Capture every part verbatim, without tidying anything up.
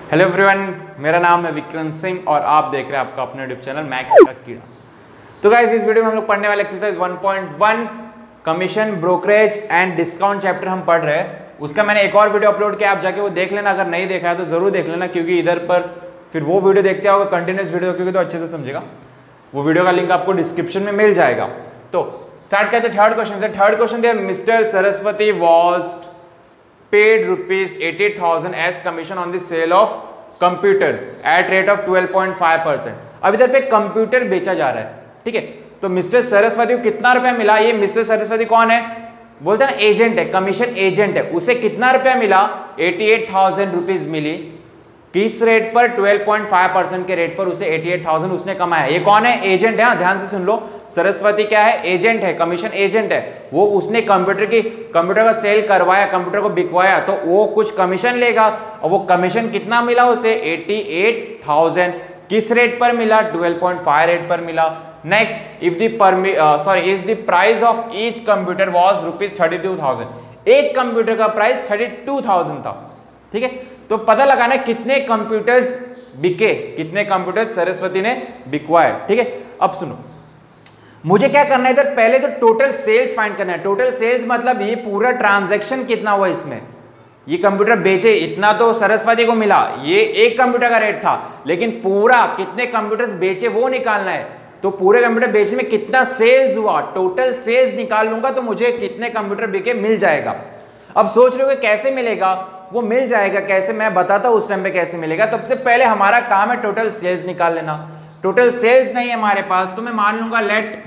Hello everyone, मेरा नाम है विक्रम सिंह और आप देख रहे हैं आपका अपना यूट्यूब चैनल मैक्स का कीड़ा। तो गाइस, इस वीडियो में हम लोग पढ़ने वाले exercise one point one commission brokerage and discount chapter हम पढ़ रहे हैं। उसका मैंने एक और वीडियो अपलोड किया, आप जाके वो देख लेना। अगर नहीं देखा है तो जरूर देख लेना, क्योंकि इधर पर फिर वो वीडियो देखते होगा कंटिन्यूस वीडियो, क्योंकि तो अच्छे से समझेगा। वो वीडियो का लिंक आपको डिस्क्रिप्शन में मिल जाएगा। तो स्टार्ट करते हैं थर्ड क्वेश्चन से। थर्ड क्वेश्चन दिया, mister Saraswati was paid rupees eighty thousand as commission on the sale of computers at rate of twelve point five percent। अब इधर पे कंप्यूटर बेचा जा रहा है, ठीक है। तो मिस्टर सरस्वती को कितना रुपया मिला? ये मिस्टर सरस्वती कौन है? बोलते हैं ना एजेंट है, कमीशन एजेंट है। उसे कितना रुपया मिला? अट्ठासी हज़ार रुपीस मिली। किस रेट पर? ट्वेल्व पॉइंट फाइव परसेंट के रेट पर उसे अट्ठासी हज़ार उसने कमाया। ये कौन है? एजेंट है। ध्यान से सुन लो, सरस्वती क्या है? एजेंट है, कमीशन एजेंट है। वो उसने कंप्यूटर की कंप्यूटर का सेल करवाया, कंप्यूटर को बिकवाया, तो वो कुछ कमीशन लेगा। और वो कमीशन कितना मिला उसे? अट्ठासी हज़ार। किस रेट पर मिला? ट्वेल्व पॉइंट फाइव रेट पर मिला। Next, if the sorry is the price of each computer was rupees thirty two thousand. एक कंप्यूटर का प्राइस थर्टी टू थाउजेंड था, ठीक है। तो पता लगाना कितने कंप्यूटर्स बिके, कितने कंप्यूटर्स सरस्वती ने बिकवाए, ठीक है। अब सुनो, मुझे क्या करना है इधर, पहले तो टोटल सेल्स फाइंड करना है। टोटल सेल्स मतलब ये पूरा ट्रांजैक्शन कितना हुआ इसमें। ये कंप्यूटर बेचे, इतना तो सरस्वती को मिला। ये एक कंप्यूटर का रेट था, लेकिन पूरा कितने कंप्यूटर्स बेचे वो निकालना है। तो पूरे कंप्यूटर बेचने में कितना सेल्स हुआ, टोटल सेल्स निकाल लूंगा तो मुझे कितने कंप्यूटर बिके मिल जाएगा। अब सोच रहे हो कैसे मिलेगा? वो मिल जाएगा कैसे, मैं बताता हूं उस टाइम पे कैसे मिलेगा। तो सबसे पहले हमारा काम है टोटल सेल्स निकाल लेना। टोटल सेल्स नहीं है हमारे पास, तो मैं मान लूंगा let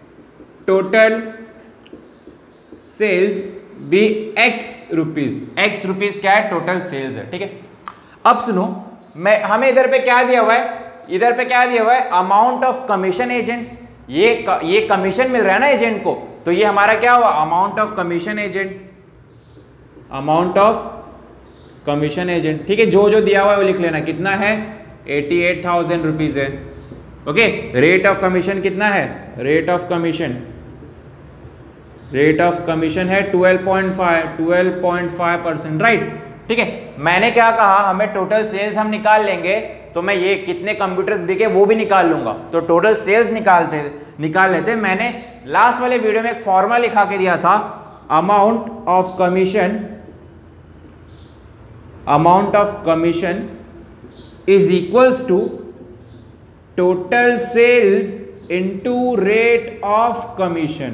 total sales be X rupees. X rupees क्या है? टोटल सेल्स है, ठीक है। अब सुनो, मैं हमें इधर पे क्या दिया हुआ है? इधर पे क्या दिया हुआ है? Amount of commission agent. ये ये कमीशन मिल रहा है ना एजेंट को, तो ये हमारा क्या हुआ? Amount of commission agent. Amount of commission agent, ठीक है। जो जो दिया हुआ है वो लिख लेना। कितना है? एटी एट थाउजेंड रुपीज है, ओके। रेट ऑफ कमीशन कितना है? Rate of commission rate of commission है twelve point five twelve point five percent, right, ठीक है। मैंने क्या कहा, हमें टोटल सेल्स हम निकाल लेंगे, तो मैं ये कितने कंप्यूटर्स बिके वो भी निकाल लूंगा। तो टोटल सेल्स निकालते निकाल लेते। मैंने लास्ट वाले वीडियो में एक फॉर्मूला लिखा के दिया था, amount of commission amount of commission is equals to total sales into rate of commission.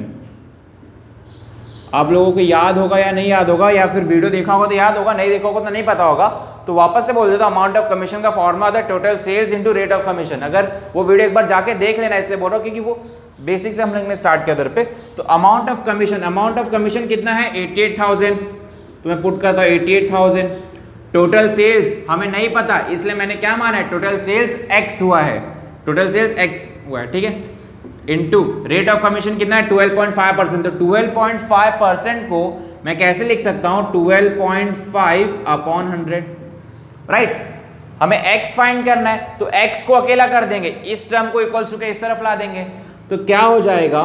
आप लोगों को याद होगा या नहीं याद होगा, या फिर वीडियो देखा होगा तो याद होगा, नहीं देखा होगा तो नहीं पता होगा। तो वापस से बोल देता हूं, अमाउंट ऑफ कमीशन का फॉर्मूला था total sales into rate of commission. अगर वो वीडियो एक बार जाके देख लेना, इसलिए बोल रहा हूं क्योंकि वो बेसिक से हम लोग ने स्टार्ट किया उधर पे। तो amount of commission amount of commission कितना है? Eighty eight thousand. तो मैं पुट करता हूं eighty eight thousand. Total sales हमें नहीं पता, इसलिए मैंने क्या माना है? टोटल सेल्स एक्स हुआ है, टोटल सेल्स एक्स हुआ है, ठीक है। इनटू रेट ऑफ कमीशन कितना है? Twelve point five percent. तो ट्वेल्व पॉइंट फाइव परसेंट को मैं कैसे लिख सकता हूं? Twelve point five upon hundred, right. हमें x फाइंड करना है, तो x को अकेला कर देंगे, इस टर्म को इक्वल्स टू के इस तरफ ला देंगे। तो क्या हो जाएगा?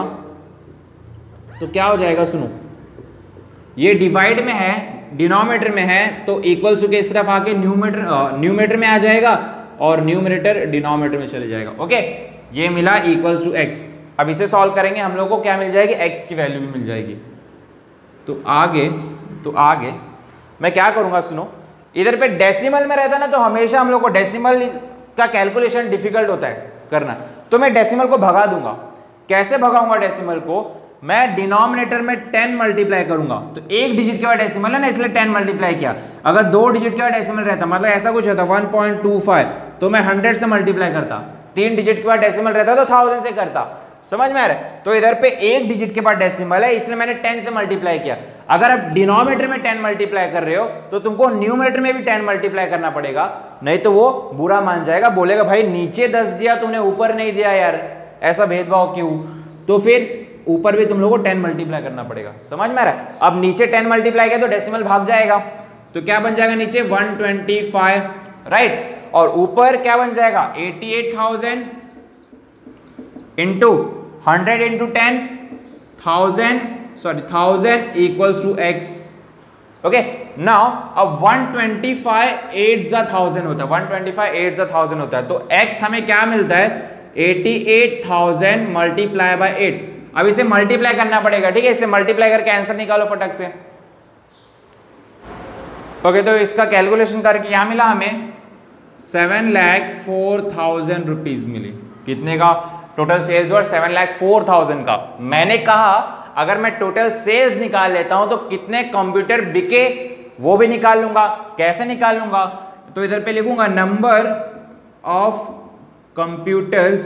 तो क्या हो जाएगा? सुनो, ये डिवाइड में है, डिनोमिनेटर में है, तो इक्वल्स टू के इस तरफ आके न्यूमरेटर न्यूमरेटर में आ जाएगा और न्यूमरेटर डिनोमिनेटर में चले जाएगा, ओके। ये मिला इक्वल्स टू एक्स। अब इसे सॉल्व करेंगे, हम लोग को क्या मिल जाएगी? x की वैल्यू भी मिल जाएगी। तो आगे तो आगे मैं क्या करूंगा? सुनो, इधर पे डेसिमल में रहता ना, तो हमेशा हम लोग को डेसिमल का कैलकुलेशन डिफिकल्ट होता है करना। तो मैं डेसिमल को भगा दूंगा। कैसे भगाऊंगा डेसिमल को? मैं डिनोमिनेटर में टेन मल्टीप्लाई करूंगा। तो एक डिजिट के बाद डेसिमल है ना, इसलिए टेन मल्टीप्लाई किया। अगर दो डिजिट के बाद डेसिमल रहता, मतलब ऐसा कुछ होता वन पॉइंट टू फाइव, तो मैं हंड्रेड से मल्टीप्लाई करता। तीन डिजिट के बाद डेसिमल रहता तो थाउजेंड से करता। समझ में आ रहा है? तो इधर पे एक डिजिट के बाद डेसिमल है, इसलिए मैंने टेन से मल्टीप्लाई किया। अगर आप डिनोमिनेटर में टेन मल्टीप्लाई कर रहे हो, तो तुमको न्यूमरेटर में भी टेन मल्टीप्लाई करना पड़ेगा, नहीं तो वो बुरा मान जाएगा, बोलेगा भाई नीचे दस दिया तूने ऊपर नहीं दिया यार, ऐसा भेदभाव क्यों? तो फिर ऊपर भी तुम लोगों को टेन मल्टीप्लाई करना पड़ेगा। समझ में आ रहा है? अब नीचे टेन मल्टीप्लाई किया तो डेसिमल भाग जाएगा, तो क्या बन जाएगा नीचे? One twenty five, right. और ऊपर क्या बन जाएगा? Eighty eight thousand into hundred into ten thousand sorry thousand equals to X. Okay now अब वन ट्वेंटी फाइव एट जा थाउजेंड होता है, वन ट्वेंटी फाइव एट जा थाउजेंड होता है, तो x हमें क्या मिलता है eighty eight thousand multiply by eight. अब इसे मल्टीप्लाई करना पड़ेगा, ठीक है, इसे मल्टीप्लाई करके आंसर निकालो फटक से। ओके तो इसका कैलकुलेशन करके क्या मिला हमें seven lakh four thousand rupees मिली। कितने का total sales worth seven lakh four thousand का। मैंने कहा अगर मैं टोटल सेल्स निकाल लेता हूं तो कितने कंप्यूटर बिके वो भी निकाल लूंगा। कैसे निकाल लूंगा, तो इधर पे लिखूंगा नंबर ऑफ कंप्यूटर्स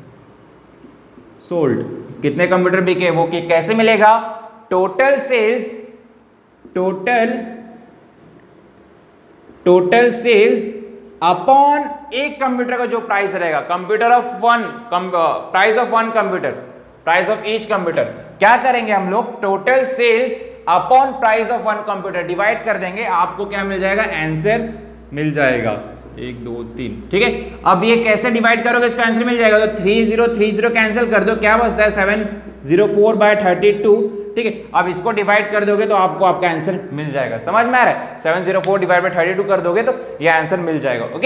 सोल्ड, कितने कंप्यूटर बिके वो कि कैसे मिलेगा, total sales total total sales upon एक कंप्यूटर का जो प्राइस रहेगा, computer of one price of one computer, price of each computer. क्या करेंगे हम लोग, total sales upon price of one computer divide कर देंगे, आपको क्या मिल जाएगा, आंसर मिल जाएगा एक दो तीन। ठीक है, अब ये कैसे डिवाइड करोगे इसका आंसर मिल जाएगा, तो three zero three zero cancel कर दो, क्या बचता है seven zero four by thirty two. ठीक है, अब इसको डिवाइड कर दोगे तो आपको आपका आंसर मिल जाएगा। समझ में आ रहा है, seven zero four divide by thirty two कर दोगे तो ये आंसर मिल जाएगा। ओके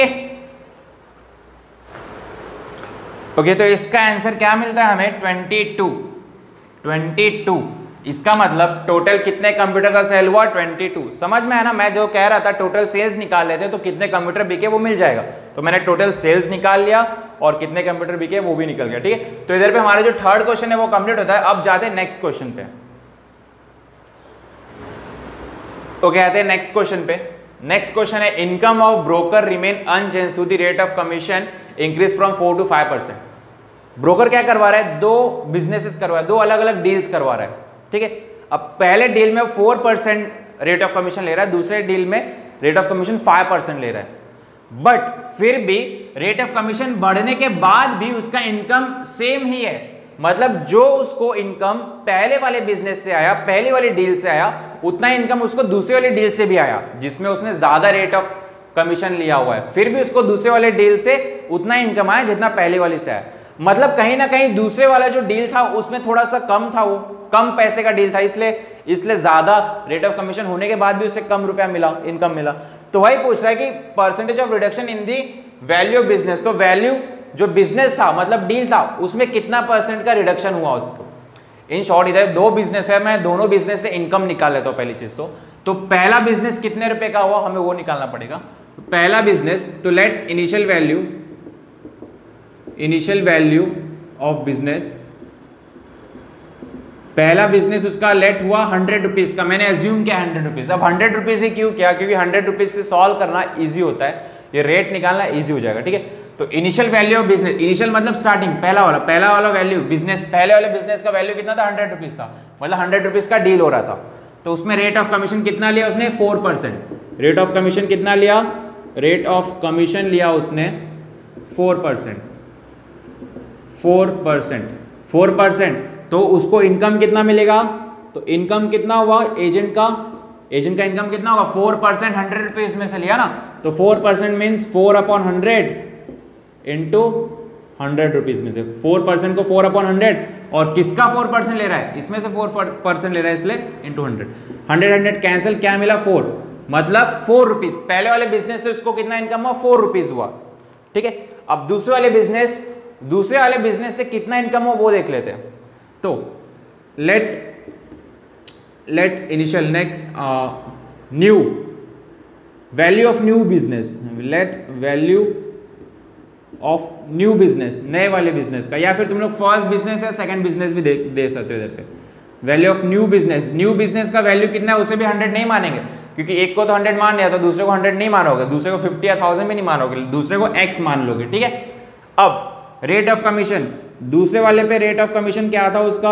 ओके तो इसका आंसर क्या मिलता है हमें ट्वेंटी टू ट्वेंटी टू। इसका मतलब टोटल कितने कंप्यूटर का सेल हुआ ट्वेंटी टू। समझ में है ना, मैं जो कह रहा था टोटल सेल्स निकाल लेते तो कितने कंप्यूटर बिके वो मिल जाएगा, तो मैंने टोटल सेल्स निकाल लिया और कितने कंप्यूटर बिके वो भी निकल गया। ठीक है, तो इधर पे हमारा जो थर्ड क्वेश्चन है वो कंप्लीट होता है। अब जाते हैं नेक्स्ट क्वेश्चन पे। ओके आते हैं नेक्स्ट क्वेश्चन पे। नेक्स्ट क्वेश्चन है income of broker remain unchange to the rate of commission increase from four to five percent. Broker क्या करवा रहा है, दो बिजनेसेस करवा रहा है, दो अलग अलग डील्स करवा रहा है। ठीक है, अब पहले डील में four percent rate of commission ले रहा है, दूसरे डील में rate of commission five percent ले रहा है, बट फिर भी रेट ऑफ कमीशन बढ़ने के बाद भी उसका इनकम सेम ही है। मतलब जो उसको इनकम पहले वाले बिजनेस से आया, पहली वाली डील से आया, उतना इनकम उसको दूसरे वाले डील से भी आया जिसमें उसने ज्यादा रेट ऑफ कमीशन लिया हुआ है, फिर भी उसको दूसरे वाले डील से उतना इनकम आया जितना पहले वाली से आया। मतलब कहीं ना कहीं दूसरे वाला जो डील था उसमें थोड़ा सा कम था, वो कम पैसे का डील था, इसलिए इसलिए ज्यादा रेट ऑफ कमीशन होने के बाद भी उसे कम रुपया मिला, इनकम मिला। तो वही पूछ रहा है कि percentage of reduction in the value of business, तो वैल्यू जो बिजनेस था मतलब डील था उसमें कितना परसेंट का रिडक्शन हुआ उसको। इन शॉर्ट इधर दो बिजनेस है, मैं दोनों बिजनेस से इनकम निकाल लेता हूँ। पहली चीज तो तो पहला बिजनेस कितने रुपए का हुआ हमें वो निकालना पड़ेगा। तो पहला बिजनेस, तो let initial value initial value of business, पहला बिजनेस उसका लेट हुआ हंड्रेड रुपीज का, मैंने एज्यूम किया हंड्रेड रुपीज। अब हंड्रेड रुपीज ही क्यों किया, क्योंकि हंड्रेड रुपीज से सॉल्व करना इजी होता है, ये रेट निकालना इजी हो जाएगा। ठीक है, तो initial value of business, initial मतलब स्टार्टिंग, पहला वाला पहला वाला वैल्यू बिजनेस, पहले वाले बिजनेस का वैल्यू कितना था, हंड्रेड रुपीज था, मतलब हंड्रेड रुपीज का डील हो रहा था। तो उसमें रेट ऑफ कमीशन कितना लिया उसने, four percent. Rate of commission कितना लिया, रेट ऑफ कमीशन लिया उसने four percent four percent four percent तो उसको इनकम कितना मिलेगा, तो इनकम कितना हुआ एजेंट का, एजेंट का इनकम कितना होगा, फोर परसेंट हंड्रेड रुपीज में से लिया ना, तो four percent means four upon hundred into hundred rupees में से, फोर परसेंट को फोर अपॉन हंड्रेड, और किसका फोर परसेंट ले रहा है, इसमें से फोर परसेंट ले रहा है इसलिए into hundred, hundred hundred cancel, क्या मिला फोर, मतलब फोर रुपीज। पहले वाले बिजनेस से उसको कितना इनकम हुआ, फोर रुपीज हुआ। ठीक है, अब दूसरे वाले बिजनेस दूसरे वाले बिजनेस से कितना इनकम हो वो देख लेते हैं। तो let let initial next new value of new business, let value of new business, नए वाले बिजनेस का, या फिर तुम लोग फर्स्ट बिजनेस या सेकंड बिजनेस भी दे, दे सकते हो इधर पे। Value of new business, new business का वैल्यू कितना है उसे भी हंड्रेड नहीं मानेंगे, क्योंकि एक को तो हंड्रेड मान लिया तो दूसरे को हंड्रेड नहीं मानोगे, दूसरे को फिफ्टी या थाउजेंड भी नहीं मानोगे, दूसरे को एक्स मान लोगे। ठीक है, अब रेट ऑफ कमीशन, दूसरे वाले पे रेट ऑफ कमीशन क्या था उसका,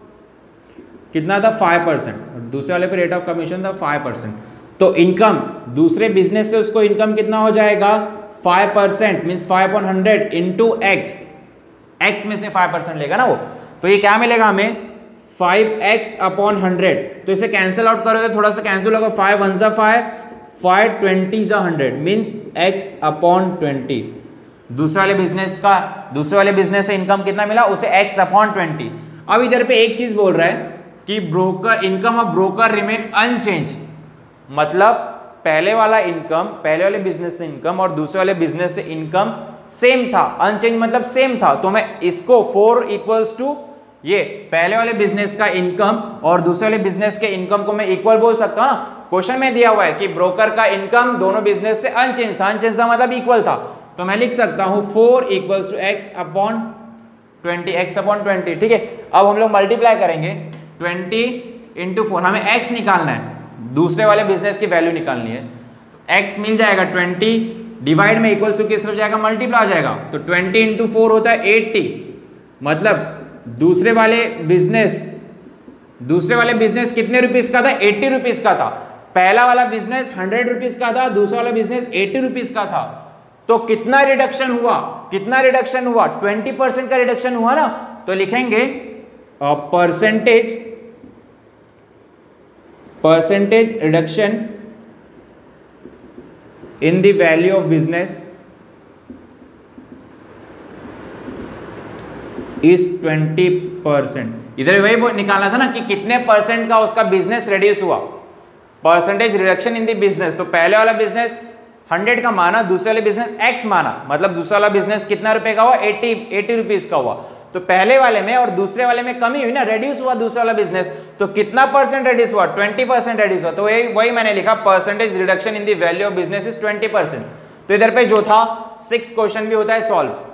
कितना था, फाइव परसेंट, दूसरे वाले पे रेट ऑफ कमीशन था फाइव परसेंट। तो इनकम दूसरे बिजनेस से उसको इनकम कितना हो जाएगा, five percent means five upon hundred into X, X में से फाइव परसेंट लेगा ना वो, तो ये क्या मिलेगा हमें, फाइव एक्स अपॉन हंड्रेड। तो इसे कैंसिल आउट करोगे, थोड़ा सा कैंसिल होगा, फाइव वन सा फाइव, फाइव ट्वेंटी सा hundred means X upon twenty. दूसरे वाले बिजनेस का दूसरे वाले बिजनेस से इनकम कितना मिला उसे x अपॉन ट्वेंटी। अब इधर पे एक चीज बोल रहा है कि broker income of broker remain unchange, मतलब पहले वाला इनकम, पहले वाले बिजनेस से इनकम और दूसरे वाले बिजनेस से इनकम सेम था, अनचेंज मतलब सेम था, तो मैं इसको फोर इक्वल्स टू ये पहले वाले बिजनेस का इनकम और दूसरे वाले बिजनेस के इनकम को मैं इक्वल बोल सकता हूं ना। क्वेश्चन में दिया हुआ है कि ब्रोकर का इनकम दोनों बिजनेस से अनचेंज था, अनचेंज था मतलब इक्वल था, तो मैं लिख सकता हूं four equals to X upon twenty, X upon twenty. ठीक है, अब हम लोग मल्टीप्लाई करेंगे ट्वेंटी इंटू फोर, हमें एक्स निकालना है, दूसरे वाले बिजनेस की वैल्यू निकालनी है, तो एक्स मिल जाएगा ट्वेंटी, डिवाइड में इक्वल्स टू किस तरफ जाएगा, मल्टीप्लाई आ जाएगा, तो ट्वेंटी इंटू फोर होता है एट्टी, मतलब दूसरे वाले बिजनेस दूसरे वाले बिजनेस कितने रुपीस का था, एट्टी रुपीस का था, पहला वाला बिजनेस हंड्रेड रुपीस का था, दूसरा वाला बिजनेस एट्टी रुपीस का था, तो कितना रिडक्शन हुआ, कितना रिडक्शन हुआ, ट्वेंटी परसेंट का रिडक्शन हुआ ना, तो लिखेंगे percentage percentage reduction in the value of business is twenty percent. इधर वही निकालना था ना कि कितने परसेंट का उसका बिजनेस रिड्यूस हुआ, percentage reduction in the business, तो पहले वाला बिजनेस हंड्रेड का माना, दूसरे वाले बिजनेस एक्स माना, मतलब दूसरा वाला बिजनेस कितना रुपए का हुआ, एट्टी एट्टी रुपीज का हुआ, तो पहले वाले में और दूसरे वाले में कमी हुई ना, रेड्यूस हुआ दूसरा वाला बिजनेस, तो कितना परसेंट रेड्यूस हुआ, ट्वेंटी परसेंट रेड्यूस हुआ, तो वही वही मैंने लिखा percentage reduction in the value of business is twenty percent. तो इधर पे जो था सिक्स क्वेश्चन भी होता है सॉल्व।